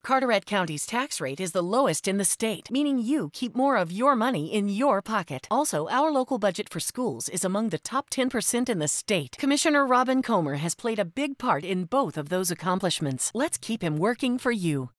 Carteret County's tax rate is the lowest in the state, meaning you keep more of your money in your pocket. Also, our local budget for schools is among the top 10% in the state. Commissioner Robin Comer has played a big part in both of those accomplishments. Let's keep him working for you.